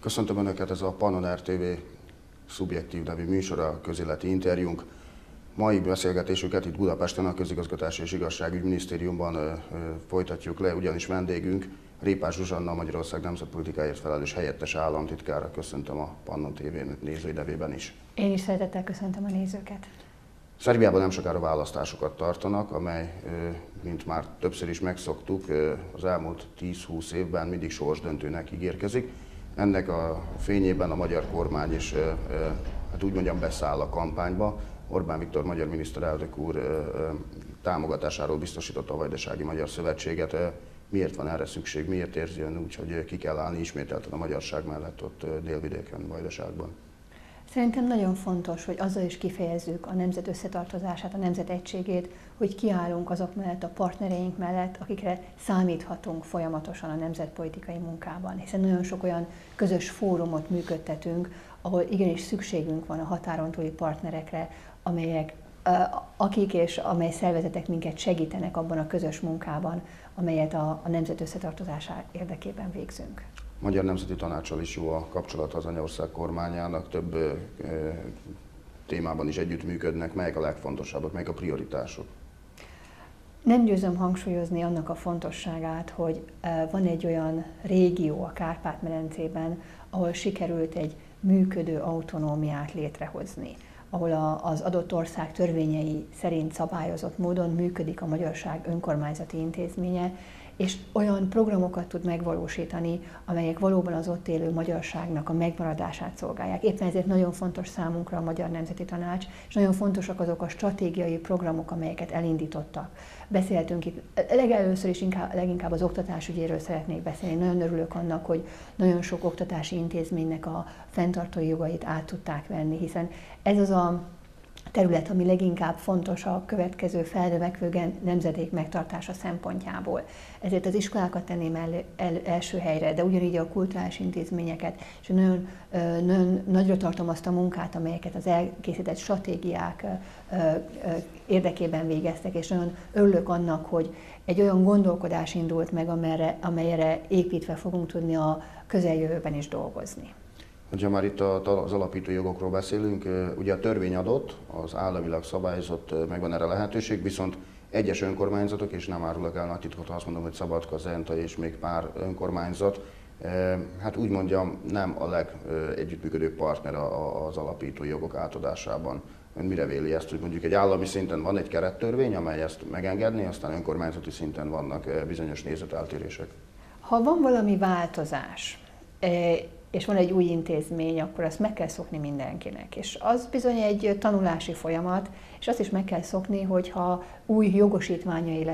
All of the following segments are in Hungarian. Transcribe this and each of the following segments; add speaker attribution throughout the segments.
Speaker 1: Köszöntöm Önöket, ez a Pannon RTV Szubjektív nevű műsora, közéleti interjúnk. Mai beszélgetésünket itt Budapesten a Közigazgatási és Igazságügyminisztériumban folytatjuk le, ugyanis vendégünk Répás Zsuzsanna, a Magyarország nemzetpolitikáért felelős helyettes államtitkára. Köszöntöm a Pannon TV nézői nevében is.
Speaker 2: Én is szeretettel köszöntöm a nézőket.
Speaker 1: Szerbiában nem sokára választásokat tartanak, amely, mint már többször is megszoktuk, az elmúlt 10-20 évben mindig sorsdöntőnek ígérkezik. Ennek a fényében a magyar kormány is, hát úgy mondjam, beszáll a kampányba. Orbán Viktor magyar miniszterelnök úr támogatásáról biztosította a Vajdasági Magyar Szövetséget. Miért van erre szükség? Miért érzi ön úgy, hogy ki kell állni ismételten a magyarság mellett ott Délvidéken, Vajdaságban?
Speaker 2: Szerintem nagyon fontos, hogy azzal is kifejezzük a nemzet összetartozását, a nemzet egységét, hogy kiállunk azok mellett, a partnereink mellett, akikre számíthatunk folyamatosan a nemzetpolitikai munkában. Hiszen nagyon sok olyan közös fórumot működtetünk, ahol igenis szükségünk van a határon túli partnerekre, akik és amely szervezetek minket segítenek abban a közös munkában, amelyet a nemzet összetartozása érdekében végzünk.
Speaker 1: A Magyar Nemzeti Tanáccsal is jó a kapcsolat az anyaország kormányának, több témában is együttműködnek. Melyek a legfontosabbak, melyek a prioritások?
Speaker 2: Nem győzöm hangsúlyozni annak a fontosságát, hogy van egy olyan régió a Kárpát-medencében, ahol sikerült egy működő autonómiát létrehozni, ahol az adott ország törvényei szerint szabályozott módon működik a magyarság önkormányzati intézménye, és olyan programokat tud megvalósítani, amelyek valóban az ott élő magyarságnak a megmaradását szolgálják. Éppen ezért nagyon fontos számunkra a Magyar Nemzeti Tanács, és nagyon fontosak azok a stratégiai programok, amelyeket elindítottak. Beszéltünk itt, legelőször is leginkább az oktatás ügyéről szeretnék beszélni. Nagyon örülök annak, hogy nagyon sok oktatási intézménynek a fenntartói jogait át tudták venni, hiszen ez az a terület, ami leginkább fontos a következő felnövekvő nemzedék megtartása szempontjából. Ezért az iskolákat tenném első helyre, de ugyanígy a kulturális intézményeket, és nagyon nagyra tartom azt a munkát, amelyeket az elkészített stratégiák érdekében végeztek, és nagyon örülök annak, hogy egy olyan gondolkodás indult meg, amelyre építve fogunk tudni a közeljövőben is dolgozni.
Speaker 1: Ha már itt az alapító jogokról beszélünk, ugye a törvény adott, az államilag szabályozott, megvan erre lehetőség, viszont egyes önkormányzatok, és nem árulok el nagy titkot, ha azt mondom, hogy Szabadka, Zenta és még pár önkormányzat, hát úgy mondjam, nem a legegyüttműködőbb partner az alapító jogok átadásában. Ön mire véli ezt, hogy mondjuk egy állami szinten van egy kerettörvény, amely ezt megengedné, aztán önkormányzati szinten vannak bizonyos nézeteltérések?
Speaker 2: Ha van valami változás, és van egy új intézmény, akkor azt meg kell szokni mindenkinek. És az bizony egy tanulási folyamat, és azt is meg kell szokni, hogyha új jogosítványai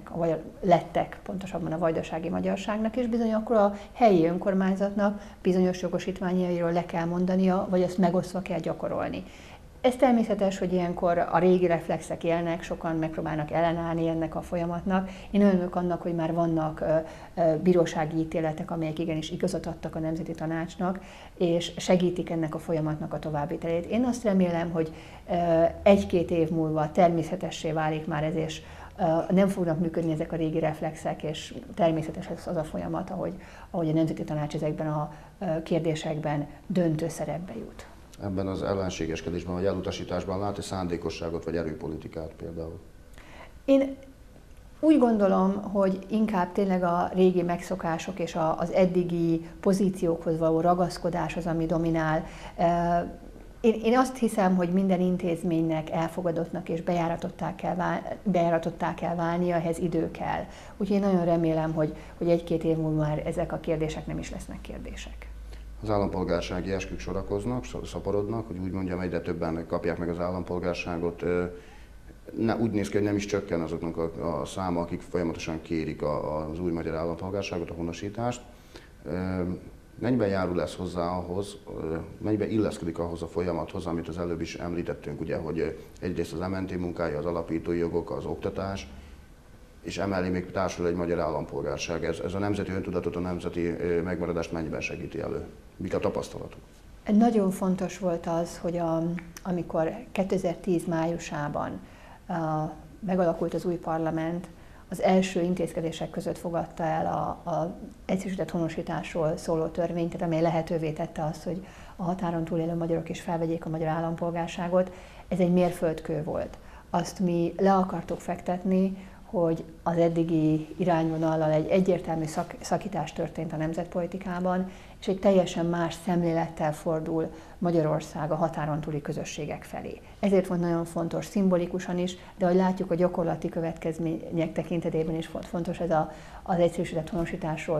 Speaker 2: lettek pontosabban a vajdasági magyarságnak, és bizony akkor a helyi önkormányzatnak bizonyos jogosítványairól le kell mondania, vagy azt megosztva kell gyakorolni. Ez természetes, hogy ilyenkor a régi reflexek élnek, sokan megpróbálnak ellenállni ennek a folyamatnak. Én örülök annak, hogy már vannak bírósági ítéletek, amelyek igenis igazat adtak a Nemzeti Tanácsnak, és segítik ennek a folyamatnak a továbbvitelét. Én azt remélem, hogy egy-két év múlva természetessé válik már ez, és nem fognak működni ezek a régi reflexek, és természetes az a folyamat, ahogy a Nemzeti Tanács ezekben a kérdésekben döntő szerepbe jut.
Speaker 1: Ebben az ellenségeskedésben vagy elutasításban lát-e szándékosságot vagy erőpolitikát például?
Speaker 2: Én úgy gondolom, hogy inkább tényleg a régi megszokások és az eddigi pozíciókhoz való ragaszkodás az, ami dominál. Én azt hiszem, hogy minden intézménynek elfogadottnak és bejáratottá kell válnia, ehhez idő kell. Úgyhogy én nagyon remélem, hogy egy-két év múlva már ezek a kérdések nem is lesznek kérdések.
Speaker 1: Az állampolgársági eskük sorakoznak, szaporodnak, hogy úgy mondjam, egyre többen kapják meg az állampolgárságot. Úgy néz ki, hogy nem is csökken azoknak a száma, akik folyamatosan kérik az új magyar állampolgárságot, a honosítást. Mennyiben járul ez hozzá ahhoz, mennyiben illeszkedik ahhoz a folyamathoz, amit az előbb is említettünk, ugye, hogy egyrészt az MNT munkája, az alapítói jogok, az oktatás, és emellé még társul egy magyar állampolgárság. Ez a nemzeti öntudatot, a nemzeti megmaradást mennyiben segíti elő? Mik a tapasztalatok?
Speaker 2: Nagyon fontos volt az, hogy amikor 2010 májusában megalakult az új parlament, az első intézkedések között fogadta el az egyszerűsített honosításról szóló törvényt, tehát amely lehetővé tette azt, hogy a határon túlélő magyarok is felvegyék a magyar állampolgárságot. Ez egy mérföldkő volt. Azt mi le akartuk fektetni, hogy az eddigi irányvonallal egy egyértelmű szakítás történt a nemzetpolitikában, és egy teljesen más szemlélettel fordul Magyarország a határon túli közösségek felé. Ezért volt nagyon fontos, szimbolikusan is, de ahogy látjuk, a gyakorlati következmények tekintetében is fontos ez az egyszerűsített honosításról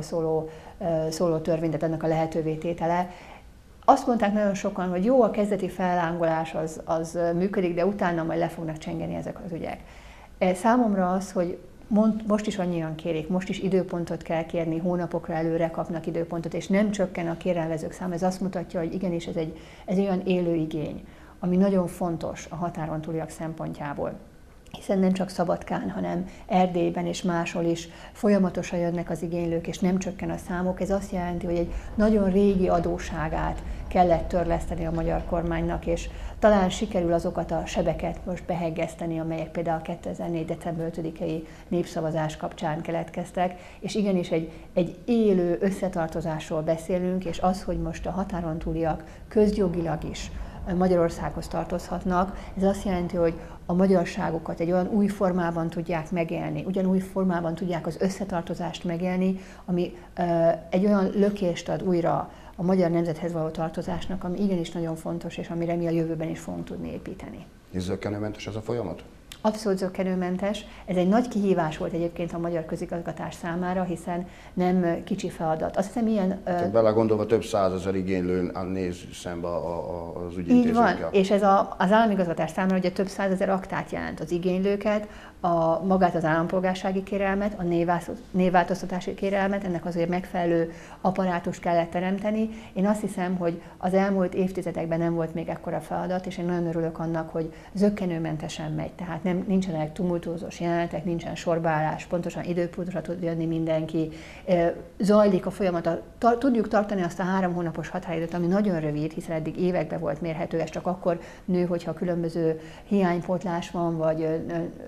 Speaker 2: szóló törvény, tehát ennek a lehetővé tétele. Azt mondták nagyon sokan, hogy jó, a kezdeti fellángolás az működik, de utána majd le fognak csengeni ezek az ügyek. Számomra az, hogy most is annyian kérik, most is időpontot kell kérni, hónapokra előre kapnak időpontot, és nem csökken a kérelmezők száma. Ez azt mutatja, hogy igenis ez egy olyan élő igény, ami nagyon fontos a határon túliak szempontjából. Hiszen nem csak Szabadkán, hanem Erdélyben és máshol is folyamatosan jönnek az igénylők, és nem csökken a számok. Ez azt jelenti, hogy egy nagyon régi adósságát kellett törleszteni a magyar kormánynak, és talán sikerül azokat a sebeket most beheggeszteni, amelyek például a 2004. december 5-i népszavazás kapcsán keletkeztek, és igenis egy élő összetartozásról beszélünk, és az, hogy most a határon túliak közjogilag is Magyarországhoz tartozhatnak, ez azt jelenti, hogy a magyarságukat egy olyan új formában tudják megélni, ugyanúgy formában tudják az összetartozást megélni, ami egy olyan lökést ad újra a magyar nemzethez való tartozásnak, ami igenis nagyon fontos, és amire mi a jövőben is fogunk tudni építeni.
Speaker 1: És zökkenőmentes ez a folyamat?
Speaker 2: Abszolút zökkenőmentes. Ez egy nagy kihívás volt egyébként a magyar közigazgatás számára, hiszen nem kicsi feladat. Azt hiszem ilyen...
Speaker 1: Belegondolva több százezer igénylő néz szembe az ügyintézőkkel.
Speaker 2: Így van, és ez az államigazgatás számára ugye több százezer aktát jelent, az igénylőket, magát az állampolgársági kérelmet, a névváltoztatási kérelmet, ennek azért megfelelő apparátust kellett teremteni. Én azt hiszem, hogy az elmúlt évtizedekben nem volt még ekkora feladat, és én nagyon örülök annak, hogy zökkenőmentesen megy. Tehát nincsenek tumultuózós jelenetek, nincsen sorbaállás, pontosan időpontra tud jönni mindenki. Zajlik a folyamat, tudjuk tartani azt a 3 hónapos határidőt, ami nagyon rövid, hiszen eddig években volt mérhető, ez csak akkor nő, hogyha különböző hiánypótlás van, vagy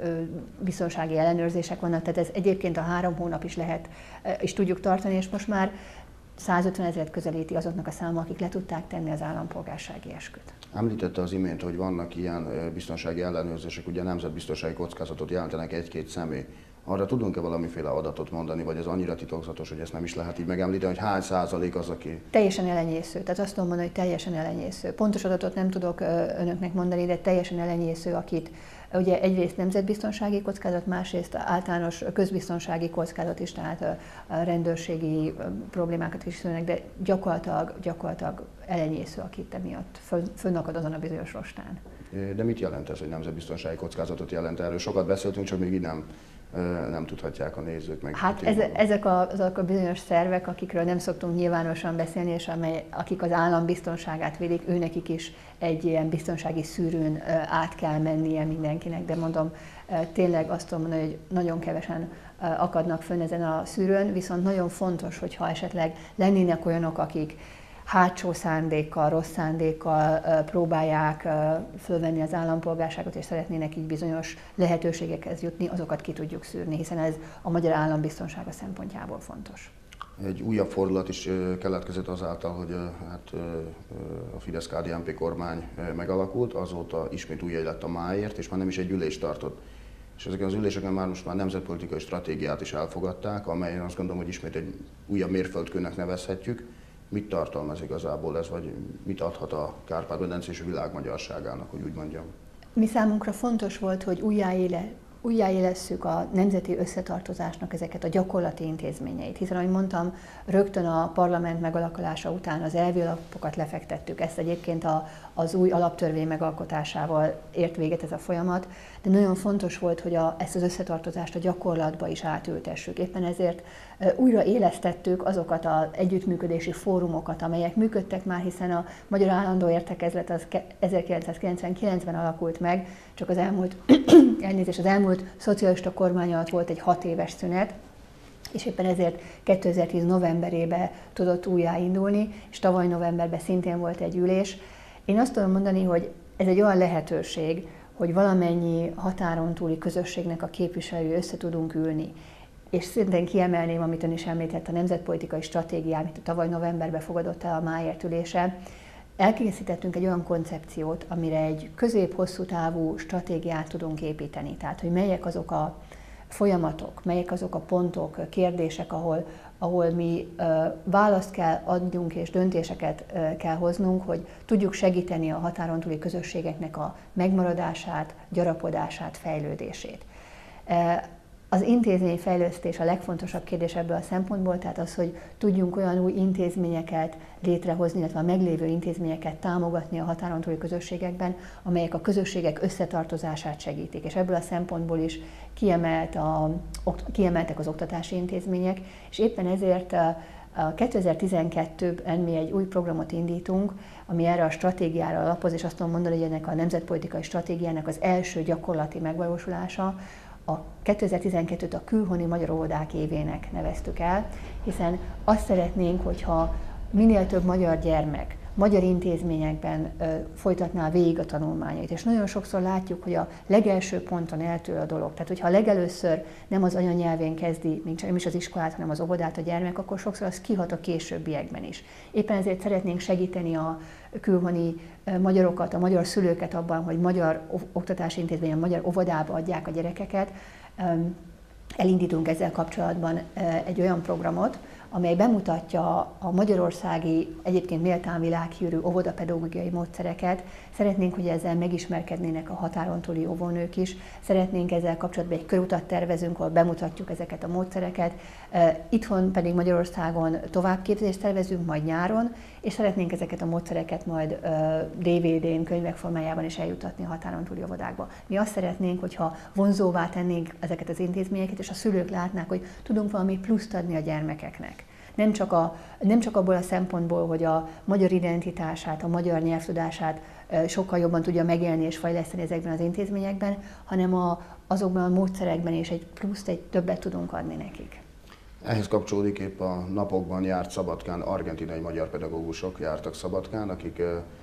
Speaker 2: biztonsági ellenőrzések vannak, tehát ez egyébként a 3 hónap is lehet, és tudjuk tartani, és most már 150 000 közelíti azoknak a száma, akik le tudták tenni az állampolgársági esküt.
Speaker 1: Említette az imént, hogy vannak ilyen biztonsági ellenőrzések, ugye nemzetbiztonsági kockázatot jelentenek egy-két személy. Arra tudunk-e valamiféle adatot mondani, vagy ez annyira titokzatos, hogy ezt nem is lehet így megemlíteni, hogy hány százalék az, aki...
Speaker 2: Teljesen elenyésző, tehát azt tudom mondani, hogy teljesen elenyésző. Pontos adatot nem tudok önöknek mondani, de teljesen elenyésző, akit ugye egyrészt nemzetbiztonsági kockázat, másrészt általános közbiztonsági kockázat is, tehát a rendőrségi problémákat is szülnek, de gyakorlatilag elenyésző, akit emiatt fönnakad azon a bizonyos rostán.
Speaker 1: De mit jelent ez, hogy nemzetbiztonsági kockázatot jelent? Erről sokat beszéltünk, csak még így nem tudhatják a nézők meg.
Speaker 2: Hát ezek azok a bizonyos szervek, akikről nem szoktunk nyilvánosan beszélni, és akik az állam biztonságát védik, őnekik is egy ilyen biztonsági szűrőn át kell mennie mindenkinek, de mondom, tényleg azt tudom mondani, hogy nagyon kevesen akadnak fönn ezen a szűrőn, viszont nagyon fontos, hogyha esetleg lennének olyanok, akik hátsó szándékkal, rossz szándékkal próbálják fölvenni az állampolgárságot, és szeretnének így bizonyos lehetőségekhez jutni, azokat ki tudjuk szűrni, hiszen ez a magyar állambiztonsága szempontjából fontos.
Speaker 1: Egy újabb fordulat is keletkezett azáltal, hogy a Fidesz-KDNP kormány megalakult, azóta ismét újjai lett a máért, és már nem is egy ülést tartott. És ezeken az üléseken most már nemzetpolitikai stratégiát is elfogadták, amelyen azt gondolom, hogy ismét egy újabb mérföldkőnek nevezhetjük. Mit tartalmaz igazából ez, vagy mit adhat a Kárpát-medence és a világ magyarságának, hogy úgy mondjam?
Speaker 2: Mi számunkra fontos volt, hogy újjáélesszük a nemzeti összetartozásnak ezeket a gyakorlati intézményeit, hiszen, ahogy mondtam, rögtön a parlament megalakulása után az elvi alapokat lefektettük. Ezt egyébként az új alaptörvény megalkotásával ért véget ez a folyamat, de nagyon fontos volt, hogy ezt az összetartozást a gyakorlatba is átültessük. Éppen ezért újra élesztettük azokat az együttműködési fórumokat, amelyek működtek már, hiszen a Magyar Állandó Értekezlet az 1999-ben alakult meg, csak az elmúlt szocialista kormány alatt volt egy 6 éves szünet, és éppen ezért 2010 novemberében tudott újjáindulni, és tavaly novemberben szintén volt egy ülés. Én azt tudom mondani, hogy ez egy olyan lehetőség, hogy valamennyi határon túli közösségnek a képviselői össze tudunk ülni. És szintén kiemelném, amit ön is említett, a nemzetpolitikai stratégiát, amit a tavaly novemberben fogadott el a Máért ülése. Elkészítettünk egy olyan koncepciót, amire egy közép-hosszú távú stratégiát tudunk építeni. Tehát, hogy melyek azok a folyamatok, melyek azok a pontok, kérdések, ahol mi választ kell adjunk és döntéseket kell hoznunk, hogy tudjuk segíteni a határon túli közösségeknek a megmaradását, gyarapodását, fejlődését. Az intézményfejlesztés a legfontosabb kérdés ebből a szempontból, tehát az, hogy tudjunk olyan új intézményeket létrehozni, illetve a meglévő intézményeket támogatni a határon túli közösségekben, amelyek a közösségek összetartozását segítik. És ebből a szempontból is kiemeltek az oktatási intézmények, és éppen ezért 2012-ben mi egy új programot indítunk, ami erre a stratégiára alapoz, és azt tudom mondani, hogy ennek a nemzetpolitikai stratégiának az első gyakorlati megvalósulása. A 2012-t a külhoni magyar óvodák évének neveztük el, hiszen azt szeretnénk, hogyha minél több magyar gyermek magyar intézményekben folytatná végig a tanulmányait. És nagyon sokszor látjuk, hogy a legelső ponton eltől a dolog. Tehát, hogyha legelőször nem az anyanyelvén kezdi, nem is az iskolát, hanem az óvodát a gyermek, akkor sokszor az kihat a későbbiekben is. Éppen ezért szeretnénk segíteni a külhoni magyarokat, a magyar szülőket abban, hogy magyar oktatási intézményen, magyar óvodába adják a gyerekeket. Elindítunk ezzel kapcsolatban egy olyan programot, amely bemutatja a magyarországi, egyébként méltán világhírű óvodapedagógiai módszereket. Szeretnénk, hogy ezzel megismerkednének a határon túli óvónők is. Szeretnénk ezzel kapcsolatban egy körutat tervezünk, ahol bemutatjuk ezeket a módszereket. Itthon pedig Magyarországon továbbképzést tervezünk majd nyáron, és szeretnénk ezeket a módszereket majd DVD-n, könyvek formájában is eljutatni a határon túli óvodákba. Mi azt szeretnénk, hogyha vonzóvá tennénk ezeket az intézményeket, és a szülők látnák, hogy tudunk valami pluszt adni a gyermekeknek. Nem csak abból a szempontból, hogy a magyar identitását, a magyar nyelvtudását sokkal jobban tudja megélni és fejleszteni ezekben az intézményekben, hanem azokban a módszerekben is egy pluszt, egy többet tudunk adni nekik.
Speaker 1: Ehhez kapcsolódik épp a napokban járt Szabadkán, argentinai magyar pedagógusok jártak Szabadkán, akik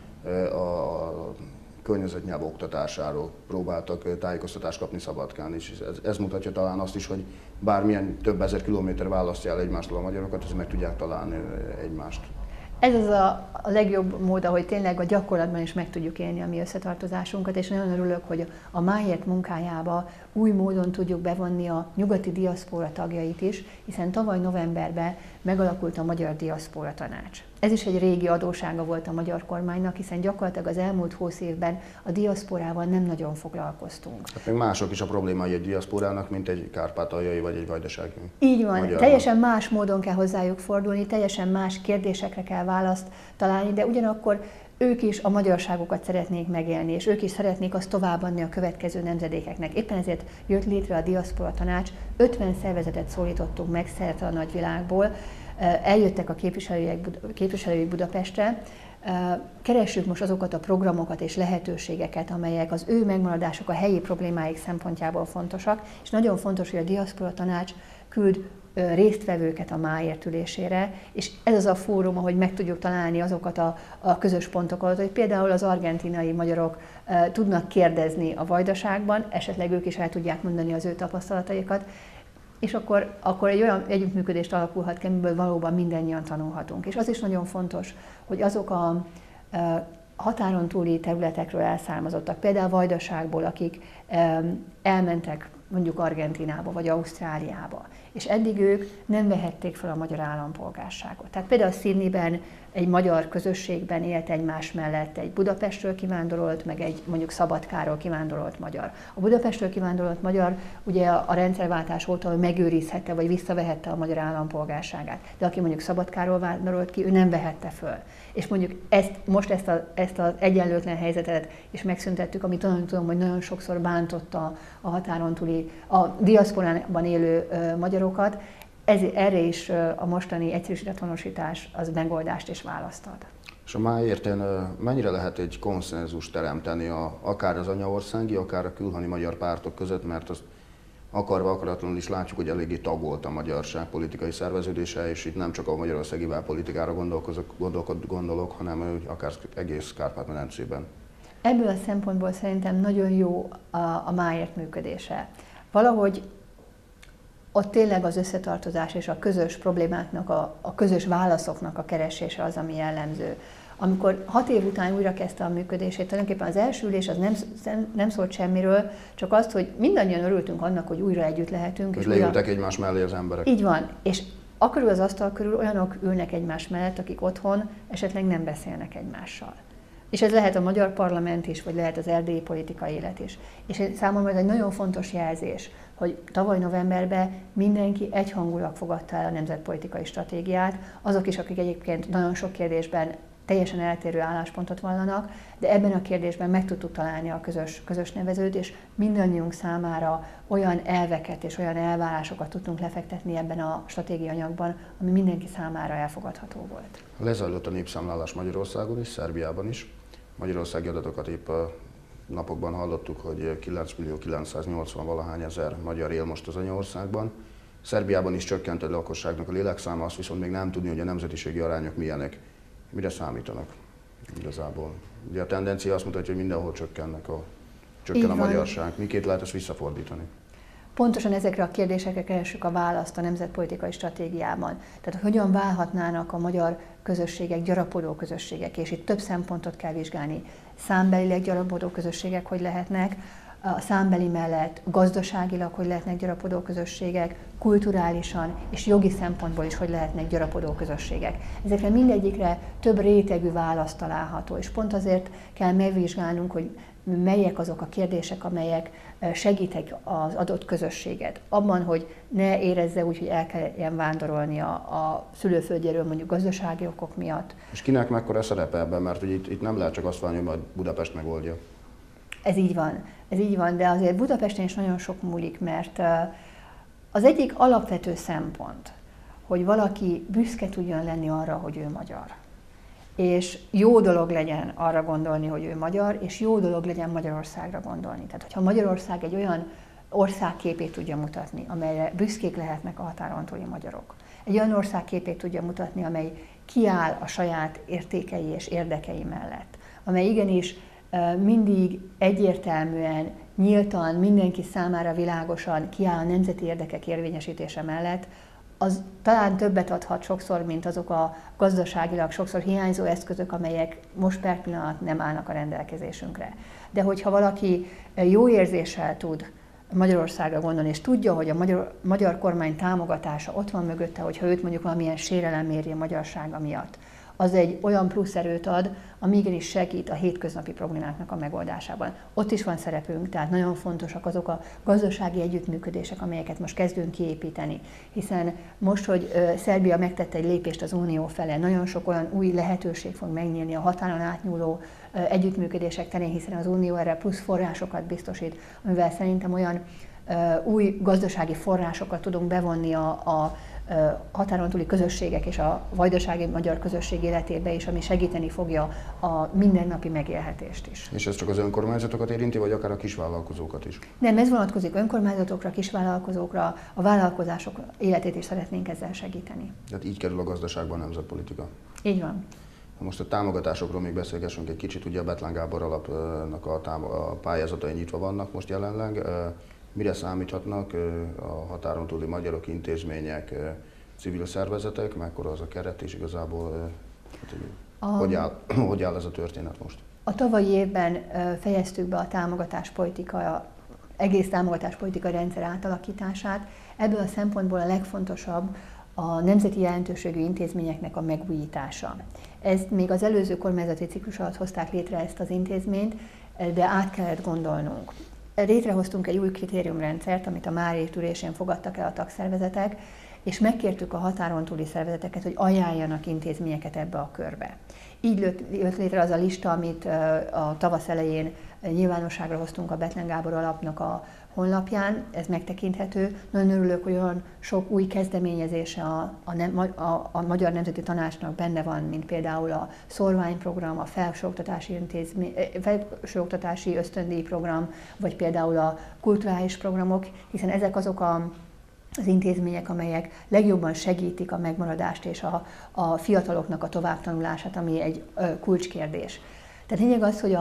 Speaker 1: a környezetnyelv oktatásáról próbáltak tájékoztatást kapni Szabadkán is. Ez mutatja talán azt is, hogy bármilyen több ezer kilométer választja el egymástól a magyarokat, meg tudják találni egymást.
Speaker 2: Ez az a legjobb mód, ahogy tényleg a gyakorlatban is meg tudjuk élni a mi összetartozásunkat, és nagyon örülök, hogy a Máért munkájába új módon tudjuk bevonni a nyugati diaszpóra tagjait is, hiszen tavaly novemberben megalakult a Magyar Diaszpóra Tanács. Ez is egy régi adóssága volt a magyar kormánynak, hiszen gyakorlatilag az elmúlt 20 évben a diaszporával nem nagyon foglalkoztunk.
Speaker 1: Hát még mások is a problémái egy diaszporának, mint egy kárpátaljai vagy egy vajdasági.
Speaker 2: Így van, teljesen más módon kell hozzájuk fordulni, teljesen más kérdésekre kell választ találni, de ugyanakkor ők is a magyarságukat szeretnék megélni, és ők is szeretnék azt továbbadni a következő nemzedékeknek. Éppen ezért jött létre a Diaszpora Tanács, 50 szervezetet szólítottunk meg szerte a nagyvilágból, eljöttek a képviselői Budapestre, keressük most azokat a programokat és lehetőségeket, amelyek az ő megmaradásuk, a helyi problémáik szempontjából fontosak, és nagyon fontos, hogy a Diaszpora Tanács küld résztvevőket a Máért ülésére, és ez az a fórum, ahogy meg tudjuk találni azokat a közös pontokat, hogy például az argentinai magyarok tudnak kérdezni a Vajdaságban, esetleg ők is el tudják mondani az ő tapasztalataikat, és akkor egy olyan együttműködést alakulhat ki, amiből valóban mindannyian tanulhatunk. És az is nagyon fontos, hogy azok a határon túli területekről elszármazottak, például Vajdaságból, akik elmentek mondjuk Argentinába vagy Ausztráliába, és eddig ők nem vehették fel a magyar állampolgárságot. Tehát például Sydneyben egy magyar közösségben élt egymás mellett egy Budapestről kivándorolt, meg egy mondjuk Szabadkáról kivándorolt magyar. A Budapestről kivándorolt magyar ugye a rendszerváltás óta megőrizhette vagy visszavehette a magyar állampolgárságát, de aki mondjuk Szabadkáról vándorolt ki, ő nem vehette föl. És mondjuk ezt az egyenlőtlen helyzetet is megszüntettük, amit tudom, hogy nagyon sokszor bántotta a határon túli, a diaszporában élő magyarokat. Erre is a mostani egyszerűsített honosítás az megoldást és választ ad.
Speaker 1: És a Máérten mennyire lehet egy konszenzus teremteni akár az anyaországi, akár a külhoni magyar pártok között, mert azt akarva akaratlanul is látjuk, hogy eléggé tagolt a magyarság politikai szerveződése, és itt nem csak a magyarországi belpolitikára gondolok, hanem akár egész Kárpát-medencében.
Speaker 2: Ebből a szempontból szerintem nagyon jó a máért működése. Valahogy ott tényleg az összetartozás és a közös problémáknak, a közös válaszoknak a keresése az, ami jellemző. Amikor 6 év után újra kezdte a működését, tulajdonképpen az első ülés az nem szólt semmiről, csak azt, hogy mindannyian örültünk annak, hogy újra együtt lehetünk.
Speaker 1: Hogy leültek egymás mellé az emberek.
Speaker 2: Így van, és akkor az asztal körül olyanok ülnek egymás mellett, akik otthon esetleg nem beszélnek egymással. És ez lehet a magyar parlament is, vagy lehet az erdélyi politikai élet is. És számomra ez egy nagyon fontos jelzés, hogy tavaly novemberben mindenki egyhangulag fogadta el a nemzetpolitikai stratégiát, azok is, akik egyébként nagyon sok kérdésben teljesen eltérő álláspontot vallanak, de ebben a kérdésben meg tudtuk találni a közös nevezőt, és mindannyiunk számára olyan elveket és olyan elvárásokat tudtunk lefektetni ebben a stratégiaanyagban, ami mindenki számára elfogadható volt.
Speaker 1: Lezajlott a népszámlálás Magyarországon is, Szerbiában is. Magyarországi adatokat épp a napokban hallottuk, hogy 9.980 ezer magyar él most az anyaországban. Szerbiában is csökkent a lakosságnak a lélekszáma, azt viszont még nem tudni, hogy a nemzetiségi arányok milyenek. Mire számítanak igazából? Ugye a tendencia azt mutatja, hogy mindenhol csökken a magyarság. Miként lehet ezt visszafordítani?
Speaker 2: Pontosan ezekre a kérdésekre keressük a választ a nemzetpolitikai stratégiában. Tehát hogyan válhatnának a magyar közösségek gyarapodó közösségek, és itt több szempontot kell vizsgálni. Számbelileg gyarapodó közösségek hogy lehetnek, a számbeli mellett gazdaságilag hogy lehetnek gyarapodó közösségek, kulturálisan és jogi szempontból is hogy lehetnek gyarapodó közösségek. Ezekre mindegyikre több rétegű válasz található, és pont azért kell megvizsgálnunk, hogy melyek azok a kérdések, amelyek segítek az adott közösséget. Abban, hogy ne érezze úgy, hogy el kelljen vándorolni a szülőföldjéről mondjuk gazdasági okok miatt.
Speaker 1: És kinek mekkora szerepe ebben, mert ugye itt nem lehet csak azt várni, hogy majd Budapest megoldja.
Speaker 2: Ez így van, de azért Budapesten is nagyon sok múlik, mert az egyik alapvető szempont, hogy valaki büszke tudjon lenni arra, hogy ő magyar. És jó dolog legyen arra gondolni, hogy ő magyar, és jó dolog legyen Magyarországra gondolni. Tehát, hogyha Magyarország egy olyan országképét tudja mutatni, amelyre büszkék lehetnek a határon túli magyarok. Egy olyan országképét tudja mutatni, amely kiáll a saját értékei és érdekei mellett. Amely igenis mindig egyértelműen, nyíltan, mindenki számára világosan kiáll a nemzeti érdekek érvényesítése mellett, az talán többet adhat sokszor, mint azok a gazdaságilag sokszor hiányzó eszközök, amelyek most per pillanat nem állnak a rendelkezésünkre. De hogyha valaki jó érzéssel tud Magyarországra gondolni, és tudja, hogy a magyar kormány támogatása ott van mögötte, hogyha őt mondjuk valamilyen sérelem éri a magyarsága miatt, az egy olyan plusz erőt ad, ami igenis segít a hétköznapi problémáknak a megoldásában. Ott is van szerepünk, tehát nagyon fontosak azok a gazdasági együttműködések, amelyeket most kezdünk kiépíteni. Hiszen most, hogy Szerbia megtette egy lépést az Unió felé, nagyon sok olyan új lehetőség fog megnyílni a határon átnyúló együttműködések terén, hiszen az Unió erre plusz forrásokat biztosít, amivel szerintem olyan új gazdasági forrásokat tudunk bevonni a határon túli közösségek és a vajdasági magyar közösség életébe is, ami segíteni fogja a mindennapi megélhetést is.
Speaker 1: És ez csak az önkormányzatokat érinti, vagy akár a kisvállalkozókat is?
Speaker 2: Nem, ez vonatkozik önkormányzatokra, kisvállalkozókra, a vállalkozások életét is szeretnénk ezzel segíteni.
Speaker 1: Tehát így kerül a gazdaságban a nemzetpolitika.
Speaker 2: Így van.
Speaker 1: Most a támogatásokról még beszélgessünk egy kicsit, ugye a Bethlen Gábor alapnak a pályázatai nyitva vannak most jelenleg. Mire számíthatnak a határon túli magyarok, intézmények, civil szervezetek, mekkora az a keret, és igazából hogy áll ez a történet most?
Speaker 2: A tavalyi évben fejeztük be a egész támogatáspolitikai rendszer átalakítását. Ebből a szempontból a legfontosabb a nemzeti jelentőségű intézményeknek a megújítása. Ezt még az előző kormányzati ciklus alatt hozták létre ezt az intézményt, de át kellett gondolnunk. Létrehoztunk egy új kritériumrendszert, amit a mári ülésén fogadtak el a tagszervezetek, és megkértük a határon túli szervezeteket, hogy ajánljanak intézményeket ebbe a körbe. Így jött létre az a lista, amit a tavasz elején nyilvánosságra hoztunk a Bethlen Gábor alapnak a honlapján, ez megtekinthető. Nagyon örülök, hogy olyan sok új kezdeményezése a Magyar Nemzeti Tanácsnak benne van, mint például a szorványprogram, a felsőoktatási ösztöndíjprogram, vagy például a kulturális programok, hiszen ezek azok az intézmények, amelyek legjobban segítik a megmaradást és a fiataloknak a továbbtanulását, ami egy kulcskérdés. Tehát lényeg az, hogy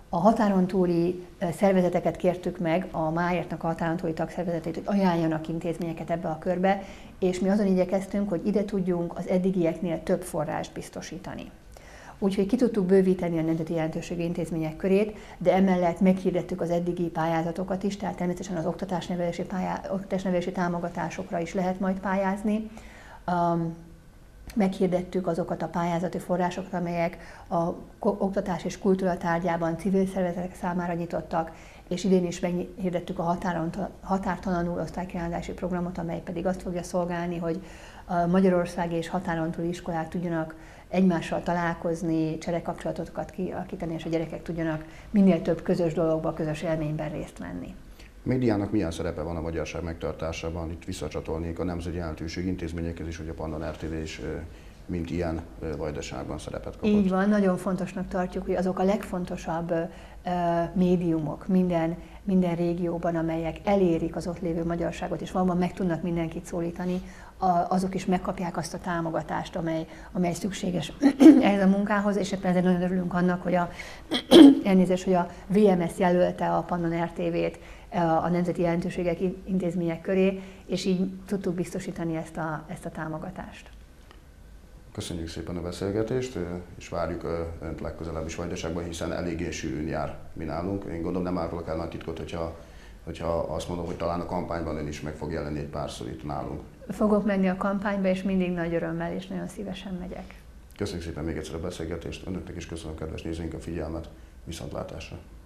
Speaker 2: A határon túli szervezeteket kértük meg, a Máértnak a határon túli tagszervezetét, hogy ajánljanak intézményeket ebbe a körbe, és mi azon igyekeztünk, hogy ide tudjunk az eddigieknél több forrást biztosítani. Úgyhogy ki tudtuk bővíteni a nemzeti jelentőségű intézmények körét, de emellett meghirdettük az eddigi pályázatokat is, tehát természetesen az oktatásnevelési támogatásokra is lehet majd pályázni. Meghirdettük azokat a pályázati forrásokat, amelyek az oktatás és kultúra tárgyában civil szervezetek számára nyitottak, és idén is meghirdettük a határtalanul osztálykirándulási programot, amely pedig azt fogja szolgálni, hogy Magyarország és határon túli iskolák tudjanak egymással találkozni, cserekapcsolatokat kialakítani, és a gyerekek tudjanak minél több közös dologba, közös élményben részt venni.
Speaker 1: A médiának milyen szerepe van a magyarság megtartásában? Itt visszacsatolnék a nemzeti jelentőség intézményekhez is, hogy a Pannon RTV is mint ilyen Vajdaságban szerepet kapott.
Speaker 2: Így van, nagyon fontosnak tartjuk, hogy azok a legfontosabb médiumok minden régióban, amelyek elérik az ott lévő magyarságot, és valóban meg tudnak mindenkit szólítani, azok is megkapják azt a támogatást, amely szükséges ehhez a munkához, és éppen ezért nagyon örülünk annak, hogy hogy a VMS jelölte a Pannon RTV-t a nemzeti jelentőségek intézmények köré, és így tudtuk biztosítani ezt a támogatást.
Speaker 1: Köszönjük szépen a beszélgetést, és várjuk Önt legközelebb is Vajdaságban, hiszen eléggé sűrűn jár mi nálunk. Én gondolom nem árulok el nagy titkot, hogyha azt mondom, hogy talán a kampányban Ön is meg fog jelenni egy párszor itt nálunk.
Speaker 2: Fogok menni a kampányba, és mindig nagy örömmel és nagyon szívesen megyek.
Speaker 1: Köszönjük szépen még egyszer a beszélgetést, Önöknek is köszönöm, kedves nézőink, a figyelmet, viszontlátásra!